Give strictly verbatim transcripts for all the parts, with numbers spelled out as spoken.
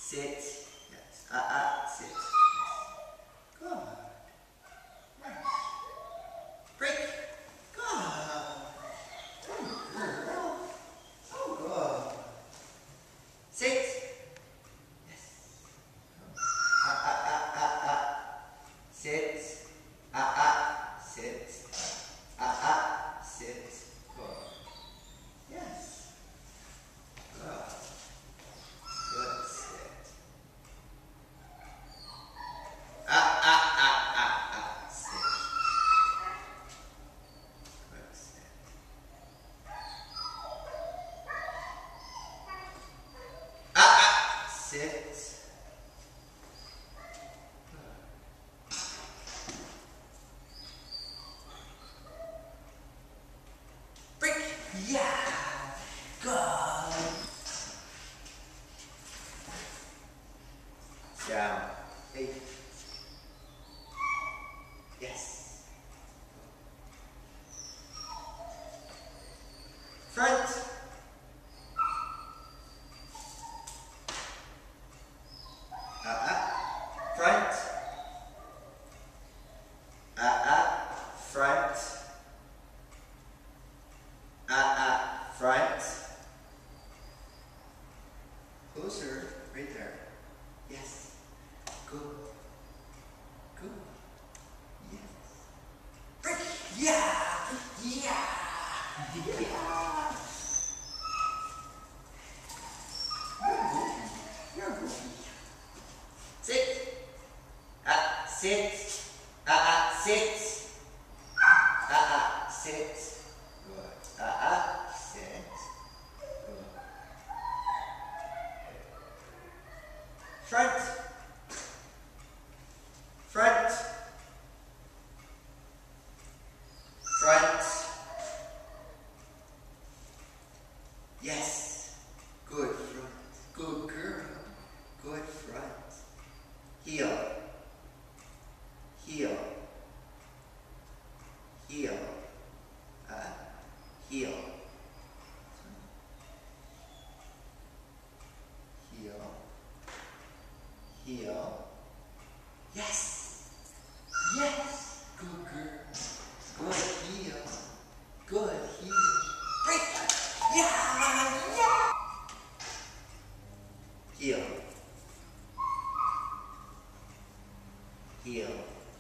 Sit. Yes. Ah, ah, sit. Yes. Good. Nice. Break. Good. Good girl. Oh, good. Sit. Yes. Ah, ah, ah, ah, ah. Sit. Ah, ah, sit. Ah, ah, sit. Good. Yes. Good. Good. Sit. Ah, ah, ah, ah, ah. Sit. Good. Sit. Ah, ah. Sit. Break. Yeah. Good. Down. Eight. Yes. Front. Ah, ah. Front. Ah, ah. Front. Ah, ah. Front. Closer. Right there. Yes. Good. Good. Yes. Break. Yeah. Yeah. Yeah. You're goofy. You're goofy. Sit. Ah, sit. Ah, ah, sit. Ah, ah, sit. Good. Ah, ah, sit. Good. Front. Front. Front. Yes. Good front. Good girl. Good front. Heel. Heel. Heel. Uh, heel. Heel. Heel. Yes. Yes. Good girl. Good heel. Good heel. Break. Yeah. Yeah. Heel. Heel.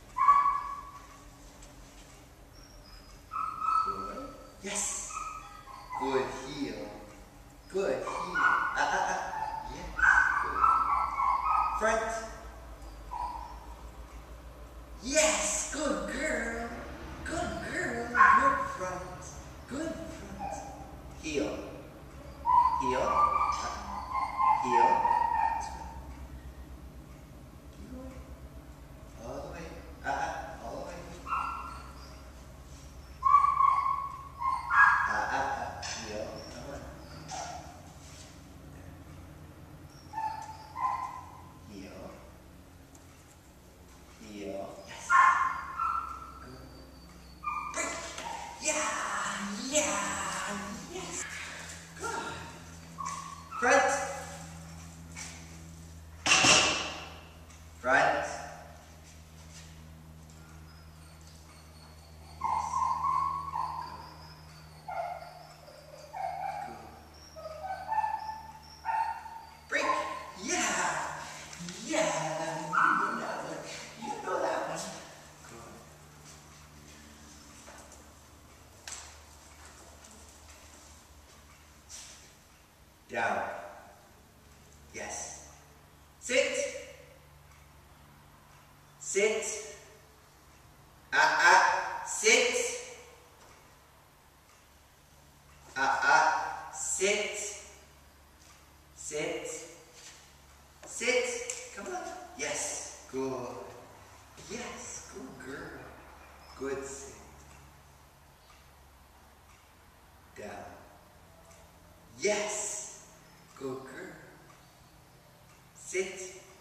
Good. Yes. Good heel. Good heel. Ah, ah, ah. Yes. Good. Front. Yes. Good girl. Good girl. Good front. Good front. Heel. Heel. Ah. Heel. Keep going. All the way. Ah, ah. All the way. Ah, ah, ah. Heel. Come on. Heel. Heel. Yes. Good. Break. Yeah. Yeah. Yes. Good. Front. Front. Good. Break. Yeah. Yeah. You know that one. You know that one. Good. Down. Yes. Sit. Sit. Ah, ah. Sit. Ah, ah. Sit. Sit. Sit. Come on. Yes. Good. Yes. Good girl. Good sit. Down. Yes. Good girl. Sit.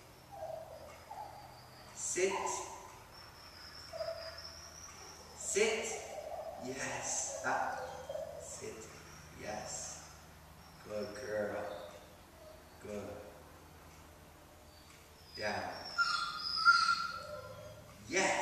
Sit. Sit. Yes. Ah. Sit. Yes. Good girl. Good. Yeah. Yeah.